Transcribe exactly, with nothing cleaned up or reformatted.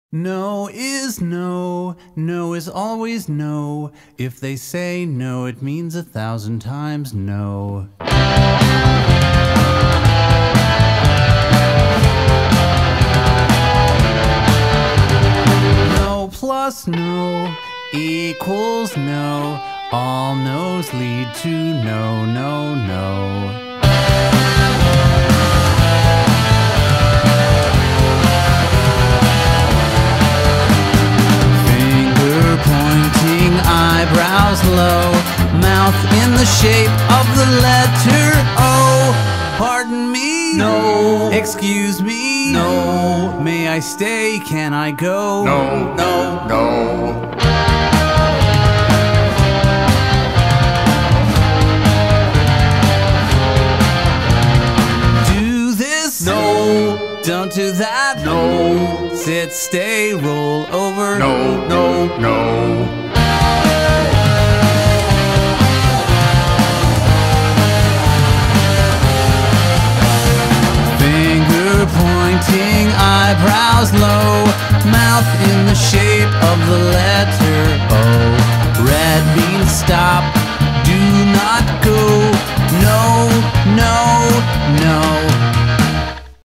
No is no, no is always no. If they say no, it means a thousand times no. No plus no equals no. All no's lead to no, no, no. Eyebrows low, mouth in the shape of the letter O. Pardon me? No. Excuse me? No. May I stay? Can I go? No, no, no. Do this? No. Don't do that? No. Sit, stay, roll over? No, no, no. Pointing, eyebrows low, mouth in the shape of the letter